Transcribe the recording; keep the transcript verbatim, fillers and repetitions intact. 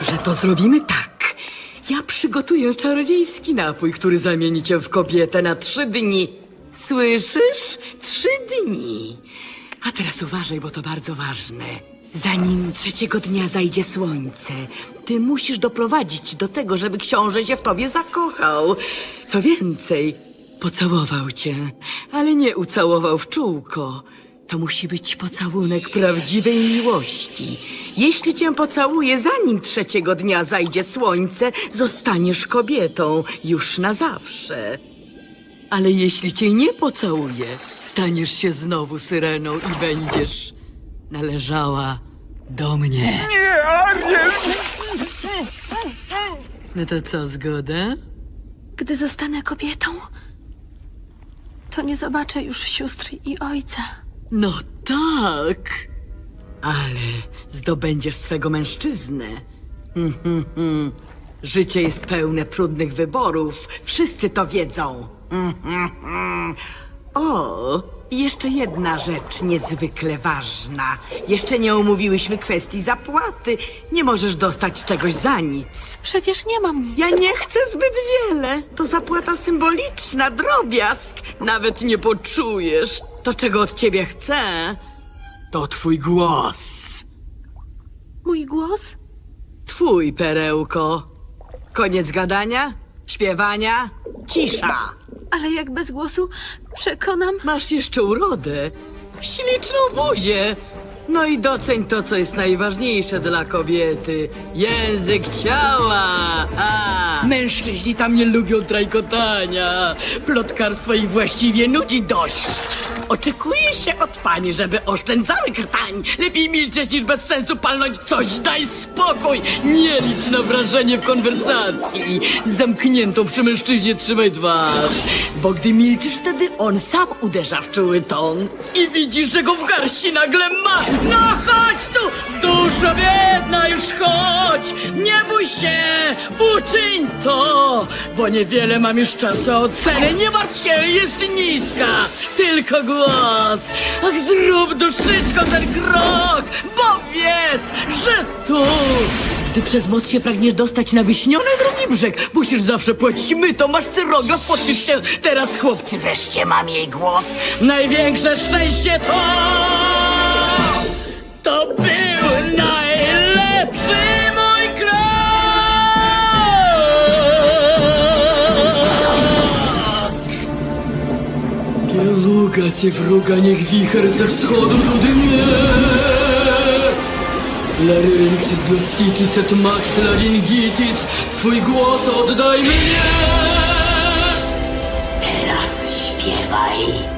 Dobrze, to zrobimy tak. Ja przygotuję czarodziejski napój, który zamieni cię w kobietę na trzy dni. Słyszysz? Trzy dni. A teraz uważaj, bo to bardzo ważne. Zanim trzeciego dnia zajdzie słońce, ty musisz doprowadzić do tego, żeby książę się w tobie zakochał. Co więcej, pocałował cię, ale nie ucałował w czółko. To musi być pocałunek prawdziwej miłości. Jeśli cię pocałuje, zanim trzeciego dnia zajdzie słońce, zostaniesz kobietą już na zawsze. Ale jeśli cię nie pocałuje, staniesz się znowu syreną i będziesz należała do mnie. Nie, Ariel! No to co, zgoda? Gdy zostanę kobietą, to nie zobaczę już sióstr i ojca. No tak, ale zdobędziesz swego mężczyznę. Hmm, hmm, hmm. Życie jest pełne trudnych wyborów. Wszyscy to wiedzą. Hmm, hmm, hmm. O, i jeszcze jedna rzecz niezwykle ważna. Jeszcze nie omówiłyśmy kwestii zapłaty. Nie możesz dostać czegoś za nic. Przecież nie mam nic. Ja nie chcę zbyt wiele. To zapłata symboliczna, drobiazg. Nawet nie poczujesz. To, czego od ciebie chcę, to twój głos. Mój głos? Twój, perełko. Koniec gadania, śpiewania, cisza. Ale jak bez głosu przekonam... Masz jeszcze urodę, śliczną buzię. No i doceń to, co jest najważniejsze dla kobiety. Język ciała. A. Mężczyźni tam nie lubią trajkotania. Plotkarstwo ich właściwie nudzi dość. Oczekuje się od pani, żeby oszczędzały krtań. Lepiej milczeć niż bez sensu palnąć coś. Daj spokój. Nie licz na wrażenie w konwersacji. Zamkniętą przy mężczyźnie trzymaj twarz. Bo gdy milczysz, wtedy on sam uderza w czuły ton. I widzisz, że go w garści nagle masz. No chodź tu, duszo biedna, już chodź. Nie bój się, uczyń to. Bo niewiele mam już czasu, a oceny nie martw się, jest niska. Tylko głos. Ach, zrób duszyczko ten krok. Powiedz, że tu. Gdy przez moc się pragniesz dostać na wyśniony drugi brzeg, musisz zawsze płacić myto, masz cyrograf, podpisz się. Teraz, chłopcy, wreszcie mam jej głos. Największe szczęście to... To był najlepszy mój krok! Bieluga cię wroga, niech wicher ze wschodu dudnie. Larynxis, glossitis et max laryngitis, swój głos oddaj mnie! Teraz śpiewaj!